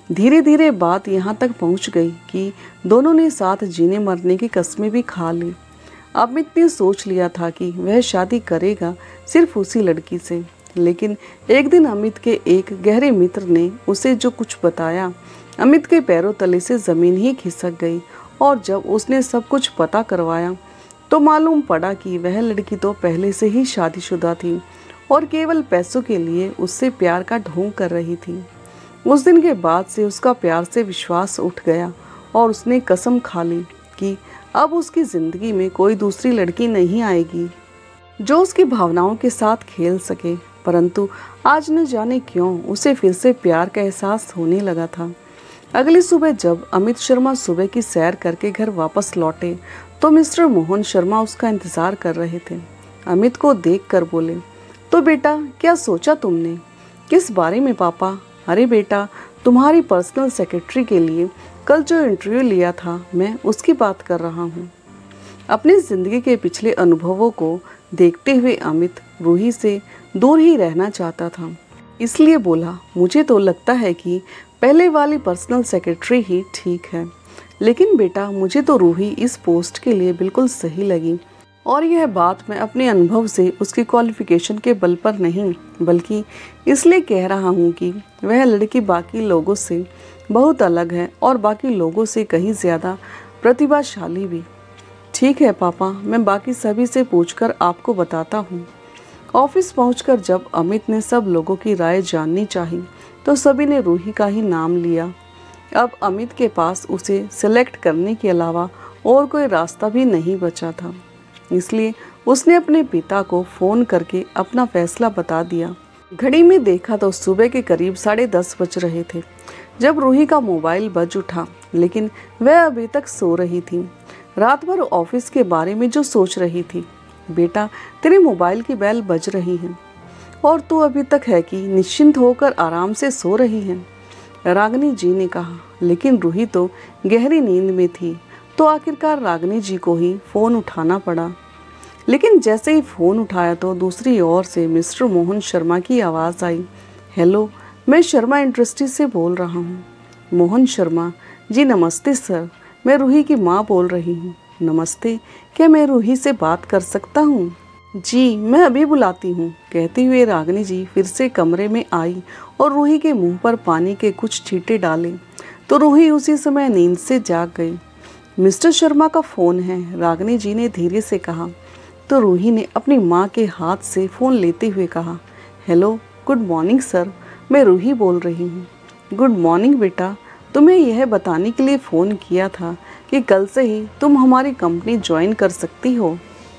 धीरे धीरे बात यहाँ तक पहुँच गई कि दोनों ने साथ जीने मरने की कस्में भी खा ली। अमित ने सोच लिया था कि वह शादी करेगा सिर्फ उसी लड़की से, लेकिन एक दिन अमित के एक गहरे मित्र ने उसे जो कुछ बताया, अमित के पैरों तले से ज़मीन ही खिसक गई। और जब उसने सब कुछ पता करवाया तो मालूम पड़ा कि वह लड़की तो पहले से ही शादीशुदा थी और केवल पैसों के लिए उससे प्यार का ढोंग कर रही थी। उस दिन के बाद से उसका प्यार से विश्वास उठ गया और उसने कसम खा ली कि अब उसकी ज़िंदगी में कोई दूसरी लड़की नहीं आएगी जो उसकी भावनाओं के साथ खेल सके। परंतु आज न जाने क्यों उसे फिर से प्यार का एहसास होने लगा था। अगली सुबह जब अमित शर्मा सुबह की सैर करके घर वापस लौटे तो मिस्टर मोहन शर्मा उसका इंतज़ार कर रहे थे। अमित को देखकर बोले, तो बेटा क्या सोचा तुमने? किस बारे में पापा? अरे बेटा, तुम्हारी पर्सनल सेक्रेटरी के लिए कल जो इंटरव्यू लिया था मैं उसकी बात कर रहा हूँ। अपनी ज़िंदगी के पिछले अनुभवों को देखते हुए अमित रूही से दूर ही रहना चाहता था, इसलिए बोला, मुझे तो लगता है कि पहले वाली पर्सनल सेक्रेटरी ही ठीक है, लेकिन बेटा मुझे तो रूही इस पोस्ट के लिए बिल्कुल सही लगी। और यह बात मैं अपने अनुभव से उसकी क्वालिफिकेशन के बल पर नहीं बल्कि इसलिए कह रहा हूँ कि वह लड़की बाकी लोगों से बहुत अलग है और बाकी लोगों से कहीं ज़्यादा प्रतिभाशाली भी। ठीक है पापा, मैं बाकी सभी से पूछकर आपको बताता हूँ। ऑफिस पहुंचकर जब अमित ने सब लोगों की राय जाननी चाही तो सभी ने रूही का ही नाम लिया। अब अमित के पास उसे सेलेक्ट करने के अलावा और कोई रास्ता भी नहीं बचा था, इसलिए उसने अपने पिता को फ़ोन करके अपना फैसला बता दिया। घड़ी में देखा तो सुबह के करीब साढ़े दस बज रहे थे जब रूही का मोबाइल बज उठा, लेकिन वह अभी तक सो रही थी। रात भर ऑफिस के बारे में जो सोच रही थी। बेटा, तेरे मोबाइल की बेल बज रही है और तू अभी तक है कि निश्चिंत होकर आराम से सो रही है, रागिनी जी ने कहा। लेकिन रूही तो गहरी नींद में थी तो आखिरकार रागिनी जी को ही फ़ोन उठाना पड़ा। लेकिन जैसे ही फ़ोन उठाया तो दूसरी ओर से मिस्टर मोहन शर्मा की आवाज़ आई, हेलो, मैं शर्मा इंडस्ट्रीज से बोल रहा हूँ। मोहन शर्मा जी नमस्ते सर, मैं रूही की माँ बोल रही हूँ। नमस्ते, क्या मैं रूही से बात कर सकता हूँ? जी मैं अभी बुलाती हूँ, कहते हुए रागिनी जी फिर से कमरे में आई और रूही के मुंह पर पानी के कुछ छींटे डाले तो रूही उसी समय नींद से जाग गई। मिस्टर शर्मा का फ़ोन है, रागिनी जी ने धीरे से कहा। तो रूही ने अपनी माँ के हाथ से फ़ोन लेते हुए कहा, हेलो, गुड मॉर्निंग सर, मैं रूही बोल रही हूँ। गुड मॉर्निंग बेटा, तुम्हें यह बताने के लिए फ़ोन किया था कि कल से ही तुम हमारी कंपनी ज्वाइन कर सकती हो।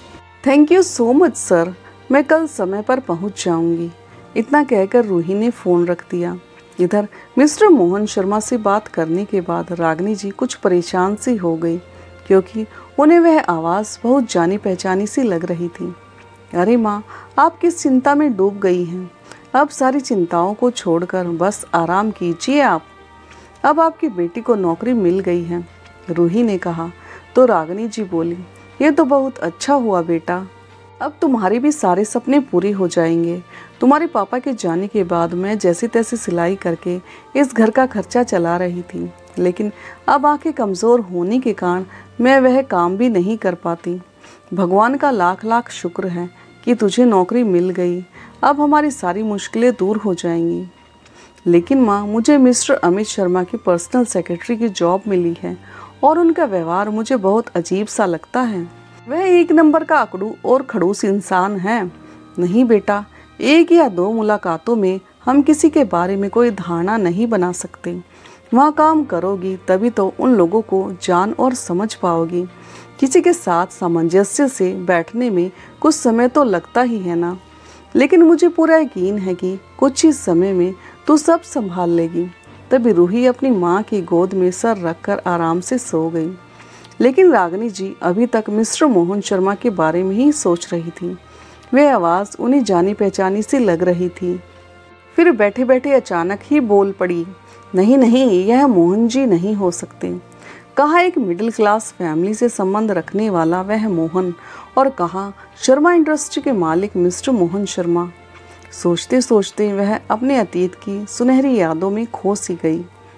Thank you so much sir, मैं कल समय पर पहुंच जाऊंगी। इतना कहकर रूही ने फ़ोन रख दिया। इधर मिस्टर मोहन शर्मा से बात करने के बाद रागिनी जी कुछ परेशान सी हो गई, क्योंकि उन्हें वह आवाज़ बहुत जानी पहचानी सी लग रही थी। अरे माँ, आप किस चिंता में डूब गई हैं? अब सारी चिंताओं को छोड़कर बस आराम कीजिए आप। अब आपकी बेटी को नौकरी मिल गई है, रूही ने कहा। तो रागिनी जी बोली, ये तो बहुत अच्छा हुआ बेटा, अब तुम्हारे भी सारे सपने पूरे हो जाएंगे। तुम्हारे पापा के जाने के बाद मैं जैसे तैसे सिलाई करके इस घर का खर्चा चला रही थी, लेकिन अब आंखें कमज़ोर होने के कारण मैं वह काम भी नहीं कर पाती। भगवान का लाख लाख शुक्र है कि तुझे नौकरी मिल गई, अब हमारी सारी मुश्किलें दूर हो जाएंगी। लेकिन माँ, मुझे मिस्टर अमित शर्मा की पर्सनल सेक्रेटरी की जॉब मिली है और उनका व्यवहार मुझे बहुत अजीब सा लगता है। वह एक नंबर का अकड़ू और खड़ूस इंसान है। नहीं बेटा, एक या दो मुलाकातों में हम किसी के बारे में कोई धारणा नहीं बना सकते। वहाँ काम करोगी तभी तो उन लोगों को जान और समझ पाओगी। किसी के साथ सामंजस्य से बैठने में कुछ समय तो लगता ही है ना, लेकिन मुझे पूरा यकीन है कि कुछ ही समय में तू सब संभाल लेगी। तभी रूही अपनी माँ की गोद में सर रखकर आराम से सो गई। लेकिन रागिनी जी अभी तक मिस्टर मोहन शर्मा के बारे में ही सोच रही थी। वह आवाज़ उन्हें जानी पहचानी सी लग रही थी। फिर बैठे बैठे अचानक ही बोल पड़ी, नहीं नहीं, यह मोहन जी नहीं हो सकते। कहा एक मिडिल क्लास फैमिली से संबंध रखने वाला वह मोहन, और कहा शर्मा इंडस्ट्री के मालिक मिस्टर मोहन शर्मा। सोचते सोचते वह अपने अतीत की सुनहरी यादों में खो सी गई।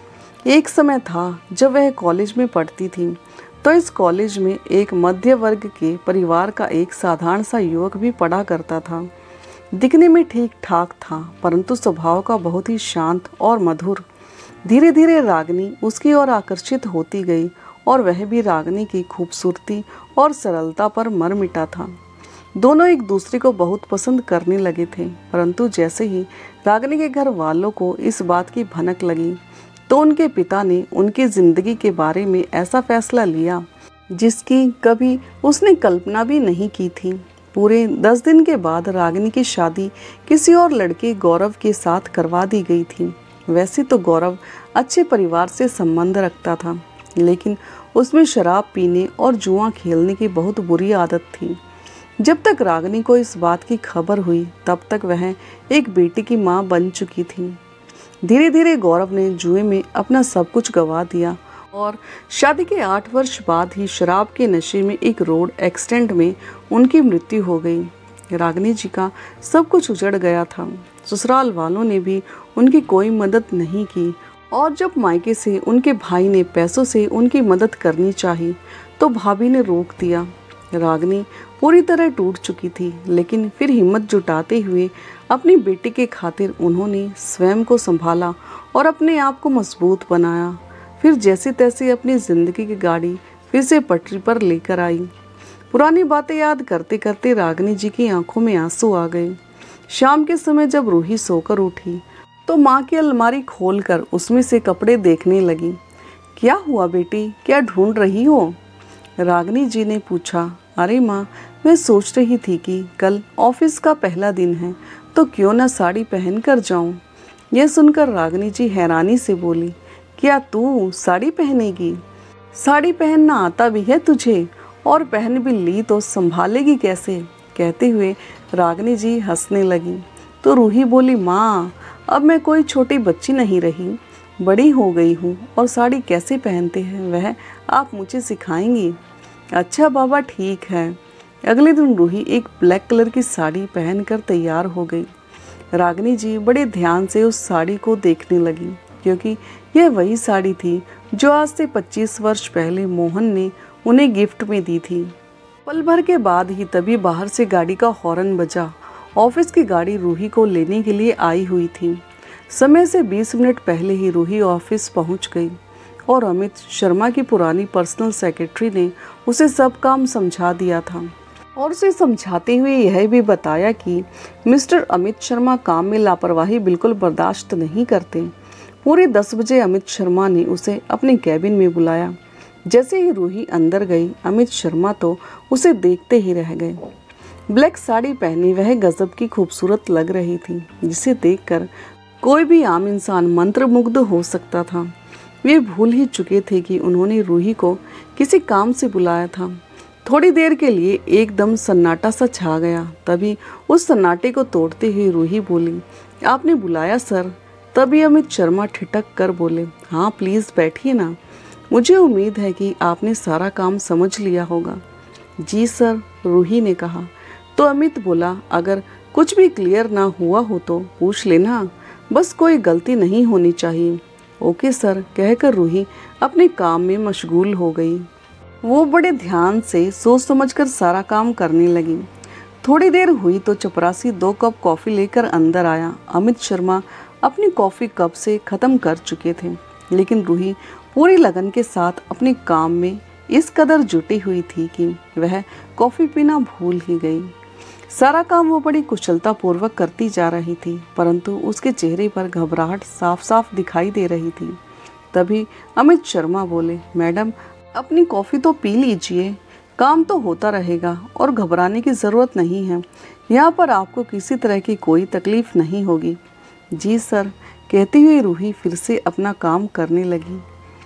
एक समय था जब वह कॉलेज में पढ़ती थी, तो इस कॉलेज में एक मध्य वर्ग के परिवार का एक साधारण सा युवक भी पढ़ा करता था। दिखने में ठीक ठाक था, परंतु स्वभाव का बहुत ही शांत और मधुर। धीरे धीरे रागिनी उसकी ओर आकर्षित होती गई और वह भी रागिनी की खूबसूरती और सरलता पर मर मिटा था। दोनों एक दूसरे को बहुत पसंद करने लगे थे, परंतु जैसे ही रागिनी के घर वालों को इस बात की भनक लगी, तो उनके पिता ने उनकी ज़िंदगी के बारे में ऐसा फैसला लिया जिसकी कभी उसने कल्पना भी नहीं की थी। पूरे दस दिन के बाद रागिनी की शादी किसी और लड़के गौरव के साथ करवा दी गई थी। वैसे तो गौरव अच्छे परिवार से संबंध रखता था, लेकिन उसमें शराब पीने और जुआ खेलने की बहुत बुरी आदत थी। जब तक रागिनी को इस बात की खबर हुई, तब तक वह एक बेटी की माँ बन चुकी थी। धीरे धीरे गौरव ने जुए में अपना सब कुछ गंवा दिया और शादी के आठ वर्ष बाद ही शराब के नशे में एक रोड एक्सीडेंट में उनकी मृत्यु हो गई। रागिनी जी का सब कुछ उजड़ गया था। ससुराल वालों ने भी उनकी कोई मदद नहीं की और जब मायके से उनके भाई ने पैसों से उनकी मदद करनी चाही, तो भाभी ने रोक दिया। रागिनी पूरी तरह टूट चुकी थी, लेकिन फिर हिम्मत जुटाते हुए अपनी बेटी के खातिर उन्होंने स्वयं को संभाला और अपने आप को मजबूत बनाया। फिर जैसे तैसे अपनी ज़िंदगी की गाड़ी फिर से पटरी पर लेकर आई। पुरानी बातें याद करते करते रागिनी जी की आंखों में आंसू आ गए। शाम के समय जब रूही सोकर उठी, तो माँ की अलमारी खोलकर उसमें से कपड़े देखने लगी। क्या हुआ बेटी, क्या ढूंढ रही हो? रागिनी जी ने पूछा। अरे माँ, मैं सोच रही थी कि कल ऑफिस का पहला दिन है, तो क्यों ना साड़ी पहन कर जाऊँ। यह सुनकर रागिनी जी हैरानी से बोली, क्या तू साड़ी पहनेगी? साड़ी पहनना आता भी है तुझे, और पहन भी ली तो संभालेगी कैसे? कहते हुए रागिनी जी हंसने लगी। तो रूही बोली, माँ, अब मैं कोई छोटी बच्ची नहीं रही, बड़ी हो गई हूँ और साड़ी कैसे पहनते हैं वह आप मुझे सिखाएंगी? अच्छा बाबा, ठीक है। अगले दिन रूही एक ब्लैक कलर की साड़ी पहनकर तैयार हो गई। रागिनी जी बड़े ध्यान से उस साड़ी को देखने लगी, क्योंकि यह वही साड़ी थी जो आज से पच्चीस वर्ष पहले मोहन ने उन्हें गिफ्ट में दी थी। पल भर के बाद ही तभी बाहर से गाड़ी का हॉर्न बजा। ऑफिस की गाड़ी रूही को लेने के लिए आई हुई थी। समय से बीस मिनट पहले ही रूही ऑफिस पहुंच गई और अमित शर्मा की पुरानी पर्सनल सेक्रेटरी ने उसे सब काम समझा दिया था और उसे समझाते हुए यह भी बताया कि मिस्टर अमित शर्मा काम में लापरवाही बिल्कुल बर्दाश्त नहीं करते। पूरे दस बजे अमित शर्मा ने उसे अपने कैबिन में बुलाया। जैसे ही रूही अंदर गई, अमित शर्मा तो उसे देखते ही रह गए। ब्लैक साड़ी पहनी वह गजब की खूबसूरत लग रही थी, जिसे देखकर कोई भी आम इंसान मंत्रमुग्ध हो सकता था। वे भूल ही चुके थे कि उन्होंने रूही को किसी काम से बुलाया था। थोड़ी देर के लिए एकदम सन्नाटा सा छा गया। तभी उस सन्नाटे को तोड़ते हुए रूही बोली, आपने बुलाया सर? तभी अमित शर्मा ठिठक कर बोले, हाँ प्लीज़ बैठिए ना, मुझे उम्मीद है कि आपने सारा काम समझ लिया होगा। जी सर, रूही ने कहा। तो अमित बोला, अगर कुछ भी क्लियर ना हुआ हो तो पूछ लेना, बस कोई गलती नहीं होनी चाहिए। ओके सर, कहकर रूही अपने काम में मशगूल हो गई। वो बड़े ध्यान से सोच समझकर सारा काम करने लगी। थोड़ी देर हुई तो चपरासी दो कप कॉफ़ी लेकर अंदर आया। अमित शर्मा अपनी कॉफ़ी कब से ख़त्म कर चुके थे, लेकिन रूही पूरी लगन के साथ अपने काम में इस कदर जुटी हुई थी कि वह कॉफ़ी पीना भूल ही गई। सारा काम वो बड़ी कुशलता पूर्वक करती जा रही थी, परंतु उसके चेहरे पर घबराहट साफ साफ दिखाई दे रही थी। तभी अमित शर्मा बोले, मैडम अपनी कॉफ़ी तो पी लीजिए, काम तो होता रहेगा और घबराने की ज़रूरत नहीं है। यहाँ पर आपको किसी तरह की कोई तकलीफ़ नहीं होगी। जी सर, कहती हुई रूही फिर से अपना काम करने लगी।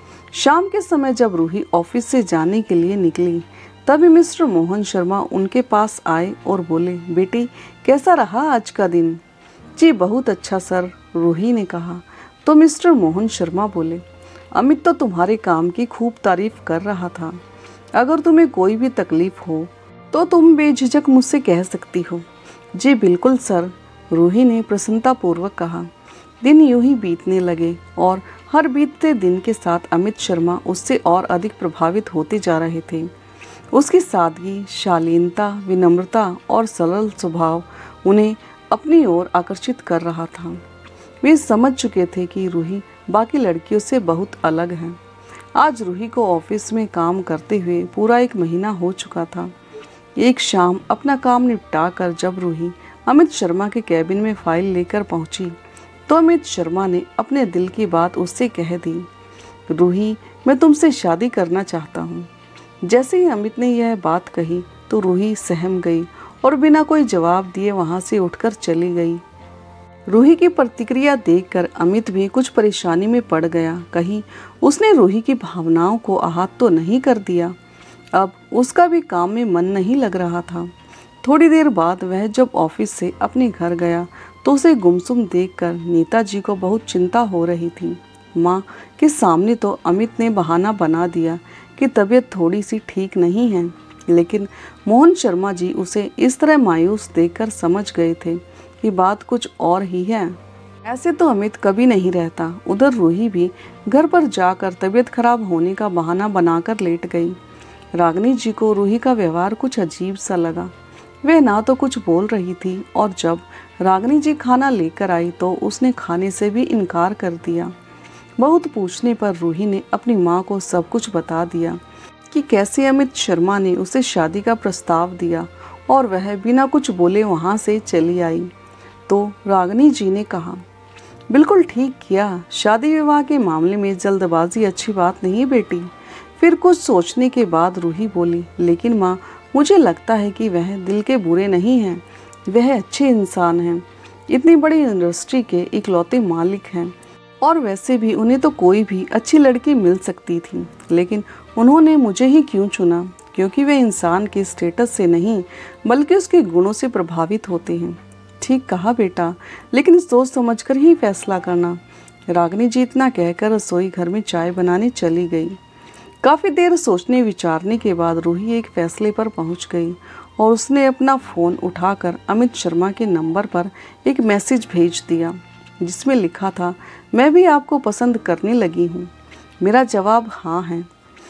शाम के समय जब रूही ऑफिस से जाने के लिए निकली, तभी मिस्टर मोहन शर्मा उनके पास आए और बोले, बेटी कैसा रहा आज का दिन? जी बहुत अच्छा सर, रूही ने कहा। तो मिस्टर मोहन शर्मा बोले, अमित तो तुम्हारे काम की खूब तारीफ कर रहा था। अगर तुम्हें कोई भी तकलीफ हो तो तुम बेझिझक मुझसे कह सकती हो। जी बिल्कुल सर, रूही ने प्रसन्नतापूर्वक कहा। दिन यूं ही बीतने लगे और हर बीतते दिन के साथ अमित शर्मा उससे और अधिक प्रभावित होते जा रहे थे। उसकी सादगी, शालीनता, विनम्रता और सरल स्वभाव उन्हें अपनी ओर आकर्षित कर रहा था। वे समझ चुके थे कि रूही बाकी लड़कियों से बहुत अलग है। आज रूही को ऑफिस में काम करते हुए पूरा एक महीना हो चुका था। एक शाम अपना काम निपटा कर जब रूही अमित शर्मा के कैबिन में फाइल लेकर पहुंची तो अमित शर्मा ने अपने दिल की बात उससे कह दी। रूही, मैं तुमसे शादी करना चाहता हूँ। जैसे ही अमित ने यह बात कही तो रूही सहम गई और बिना कोई जवाब दिए वहाँ से उठकर चली गई। रूही की प्रतिक्रिया देखकर अमित भी कुछ परेशानी में पड़ गया। कहीं उसने रूही की भावनाओं को आहत तो नहीं कर दिया। अब उसका भी काम में मन नहीं लग रहा था। थोड़ी देर बाद वह जब ऑफिस से अपने घर गया तो उसे गुमसुम देखकर नेताजी को बहुत चिंता हो रही थी। माँ के सामने तो अमित ने बहाना बना दिया कि तबीयत थोड़ी सी ठीक नहीं है, लेकिन मोहन शर्मा जी उसे इस तरह मायूस देखकर समझ गए थे कि बात कुछ और ही है। ऐसे तो अमित कभी नहीं रहता। उधर रूही भी घर पर जाकर तबीयत खराब होने का बहाना बनाकर लेट गई। रागिनी जी को रूही का व्यवहार कुछ अजीब सा लगा। वह ना तो कुछ बोल रही थी और जब रागिनी जी खाना लेकर आई तो उसने खाने से भी इनकार कर दिया। बहुत पूछने पर रूही ने अपनी माँ को सब कुछ बता दिया कि कैसे अमित शर्मा ने उसे शादी का प्रस्ताव दिया और वह बिना कुछ बोले वहाँ से चली आई। तो रागिनी जी ने कहा, बिल्कुल ठीक किया, शादी विवाह के मामले में जल्दबाजी अच्छी बात नहीं बेटी। फिर कुछ सोचने के बाद रूही बोली, लेकिन माँ, मुझे लगता है कि वह दिल के बुरे नहीं हैं, वह अच्छे इंसान हैं। इतनी बड़ी इंडस्ट्री के इकलौते मालिक हैं और वैसे भी उन्हें तो कोई भी अच्छी लड़की मिल सकती थी, लेकिन उन्होंने मुझे ही क्यों चुना? क्योंकि वे इंसान के स्टेटस से नहीं बल्कि उसके गुणों से प्रभावित होते हैं। ठीक कहा बेटा, लेकिन सोच समझकर ही फैसला करना। रागिनी जी इतना कहकर रसोई घर में चाय बनाने चली गई। काफ़ी देर सोचने विचारने के बाद रूही एक फैसले पर पहुंच गई और उसने अपना फ़ोन उठाकर अमित शर्मा के नंबर पर एक मैसेज भेज दिया जिसमें लिखा था, मैं भी आपको पसंद करने लगी हूँ। मेरा जवाब हाँ है।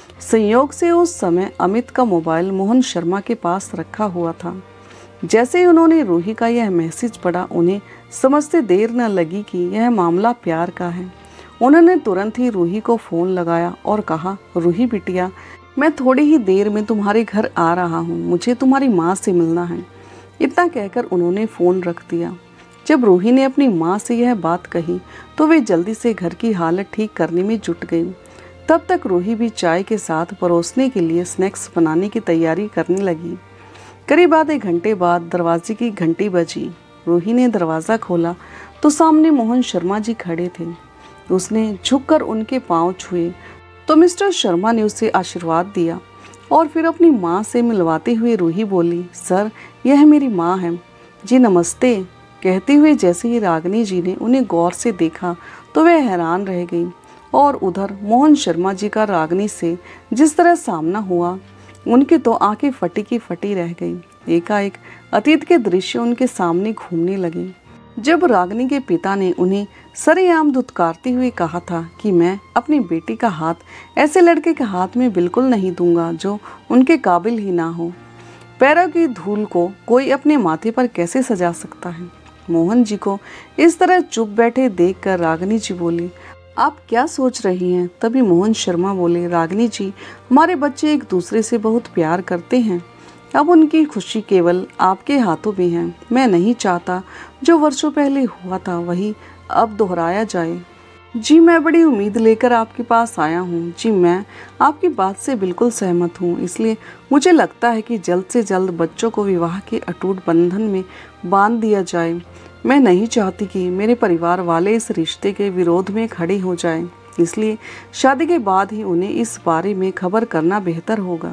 संयोग से उस समय अमित का मोबाइल मोहन शर्मा के पास रखा हुआ था। जैसे ही उन्होंने रूही का यह मैसेज पढ़ा, उन्हें समझते देर न लगी कि यह मामला प्यार का है। उन्होंने तुरंत ही रूही को फ़ोन लगाया और कहा, रूही बिटिया, मैं थोड़ी ही देर में तुम्हारे घर आ रहा हूँ, मुझे तुम्हारी माँ से मिलना है। इतना कहकर उन्होंने फ़ोन रख दिया। जब रूही ने अपनी माँ से यह बात कही तो वे जल्दी से घर की हालत ठीक करने में जुट गई। तब तक रूही भी चाय के साथ परोसने के लिए स्नैक्स बनाने की तैयारी करने लगी। करीब आधे घंटे बाद दरवाजे की घंटी बजी। रूही ने दरवाज़ा खोला तो सामने मोहन शर्मा जी खड़े थे। उसने झुककर उनके पांव छुए तो मिस्टर शर्मा ने उसे आशीर्वाद दिया और फिर अपनी माँ से मिलवाते हुए रूही बोली, सर, यह मेरी माँ है जी, नमस्ते। कहते हुए जैसे ही रागिनी जी ने उन्हें गौर से देखा तो वह हैरान रह गई और उधर मोहन शर्मा जी का रागिनी से जिस तरह सामना हुआ, उनकी तो आंखें फटी की फटी रह गई। एकाएक अतीत के दृश्य उनके सामने घूमने लगे। जब रागिनी के पिता ने उन्हें सरेआम धुतकारते हुए कहा था कि मैं अपनी बेटी का हाथ ऐसे लड़के के हाथ में बिल्कुल नहीं दूंगा जो उनके काबिल ही ना हो। पैरों की धूल को कोई अपने माथे पर कैसे सजा सकता है? मोहन जी को इस तरह चुप बैठे देखकर रागिनी जी बोली, आप क्या सोच रही हैं? तभी मोहन शर्मा बोले, रागिनी जी, हमारे बच्चे एक दूसरे से बहुत प्यार करते हैं। अब उनकी खुशी केवल आपके हाथों में है। मैं नहीं चाहता जो वर्षों पहले हुआ था वही अब दोहराया जाए। जी, मैं बड़ी उम्मीद लेकर आपके पास आया हूँ। जी, मैं आपकी बात से बिल्कुल सहमत हूँ। इसलिए मुझे लगता है कि जल्द से जल्द बच्चों को विवाह के अटूट बंधन में बांध दिया जाए। मैं नहीं चाहती कि मेरे परिवार वाले इस रिश्ते के विरोध में खड़े हो जाएं। इसलिए शादी के बाद ही उन्हें इस बारे में खबर करना बेहतर होगा।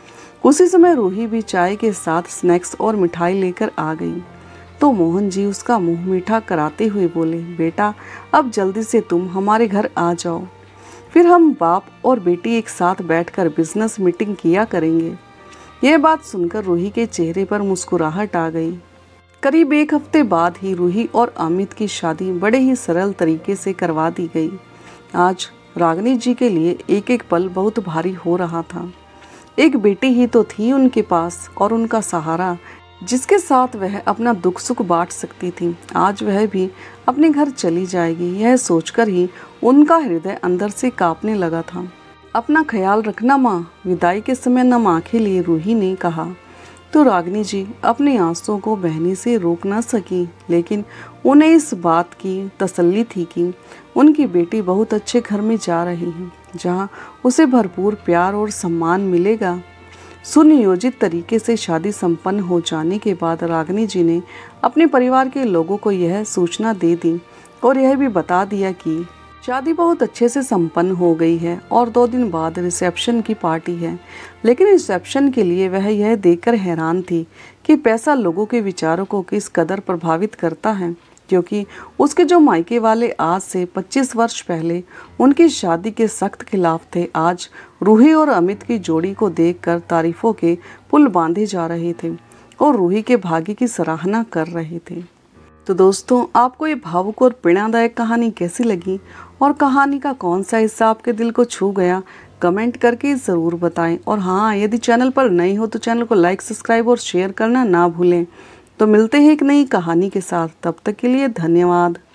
उसी समय रूही भी चाय के साथ स्नैक्स और मिठाई लेकर आ गई तो मोहन जी उसका मुंह मीठा कराते हुए बोले, बेटा, अब जल्दी से तुम हमारे घर आ जाओ, फिर हम बाप और बेटी एक साथ बैठकर बिजनेस मीटिंग किया करेंगे। यह बात सुनकर रूही के चेहरे पर मुस्कुराहट आ गई। करीब एक हफ्ते बाद ही रूही और अमित की शादी बड़े ही सरल तरीके से करवा दी गई। आज रागिनी जी के लिए एक एक पल बहुत भारी हो रहा था। एक बेटी ही तो थी उनके पास और उनका सहारा, जिसके साथ वह अपना दुख सुख बांट सकती थी। आज वह भी अपने घर चली जाएगी, यह सोचकर ही उनका हृदय अंदर से कांपने लगा था। अपना ख्याल रखना माँ। विदाई के समय नम आंखें लिए रूही ने कहा। तो रागिनी जी अपने आंसुओं को बहने से रोक ना सकी, लेकिन उन्हें इस बात की तसल्ली थी कि उनकी बेटी बहुत अच्छे घर में जा रही है, जहाँ उसे भरपूर प्यार और सम्मान मिलेगा। सुनियोजित तरीके से शादी संपन्न हो जाने के बाद रागिनी जी ने अपने परिवार के लोगों को यह सूचना दे दी और यह भी बता दिया कि शादी बहुत अच्छे से संपन्न हो गई है और दो दिन बाद रिसेप्शन की पार्टी है। लेकिन रिसेप्शन के लिए वह यह देखकर हैरान थी कि पैसा लोगों के विचारों को किस कदर प्रभावित करता है, क्योंकि उसके जो मायके वाले आज से पच्चीस वर्ष पहले उनकी शादी के सख्त खिलाफ थे, आज रूही और अमित की जोड़ी को देखकर तारीफों के पुल बांधे जा रहे थे और रूही के भाग्य की सराहना कर रहे थे। तो दोस्तों, आपको ये भावुक और प्रेरणादायक कहानी कैसी लगी और कहानी का कौन सा हिस्सा आपके दिल को छू गया, कमेंट करके ज़रूर बताएं। और हाँ, यदि चैनल पर नए हो तो चैनल को लाइक, सब्सक्राइब और शेयर करना ना भूलें। तो मिलते हैं एक नई कहानी के साथ, तब तक के लिए धन्यवाद।